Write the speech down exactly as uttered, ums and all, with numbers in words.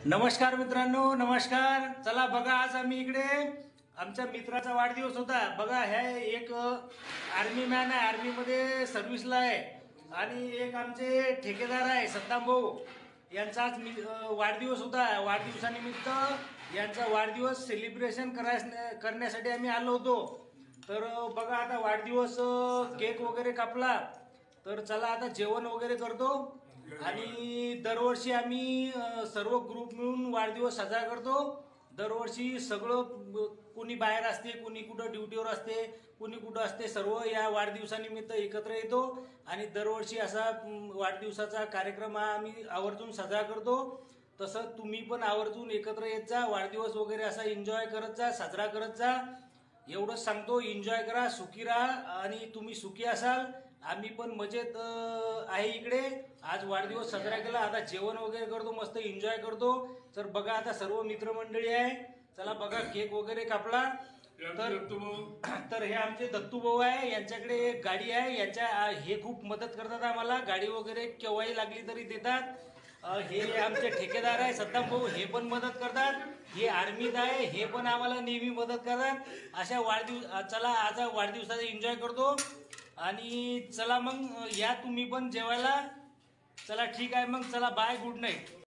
नमस्कार मित्रांनो, नमस्कार. चला बघा, आज आम्ही इकडे आमच्या मित्राचा वाढदिवस होता. बघा, हे एक आर्मी मॅन आहे, आर्मी मध्ये सर्व्हिसला आहे, आणि एक आमचे ठेकेदार आहे सद्दाम भाऊ. यांचा आज वाढदिवस होता. वाढदिवसानिमित्त यांचा वाढदिवस सेलिब्रेशन करण्यासाठी आम्ही आलो होतो. तर बघा, आता वाढदिवस केक वगैरे कापला. तर चला आता जेवण वगैरे करतो. आणि दरवर्षी आम्ही सर्व ग्रुप मिळून वाढदिवस साजरा करतो. दरवर्षी सगळं, कोणी बाहेर असते, कोणी कुठं ड्युटीवर असते, कोणी कुठं असते, सर्व या वाढदिवसानिमित्त एकत्र येतो आणि दरवर्षी असा वाढदिवसाचा कार्यक्रम हा आम्ही आवर्जून साजरा करतो. तसं तुम्ही पण आवर्जून एकत्र येत जा, वाढदिवस वगैरे असा एन्जॉय करत जा, साजरा करत जा. एवढंच सांगतो, एन्जॉय करा, सुखी राहा, आणि तुम्ही सुखी असाल, आम्ही पण मजेत आहे इकडे. आज वाढदिवस साजरा केला, आता जेवण वगैरे करतो, मस्त एन्जॉय करतो. तर बघा, आता सर्व मित्रमंडळी आहे. चला बघा, केक वगैरे कापला. तर तर हे आमचे दत्तू भाऊ आहे, यांच्याकडे एक गाडी आहे. यांच्या हे खूप मदत करतात आम्हाला, गाडी वगैरे केव्हाही लागली तरी देतात. हे आमचे ठेकेदार आहे सद्दाम भाऊ, हे पण मदत करतात. हे आर्मीत आहे, हे पण आम्हाला नेहमी मदत करतात. अशा वाढदिवस, चला आज वाढदिवसाचा एन्जॉय करतो. आणि चला मग या तुम्ही पण जेवायला. चला ठीक आहे मग, चला बाय, गुड नाईट.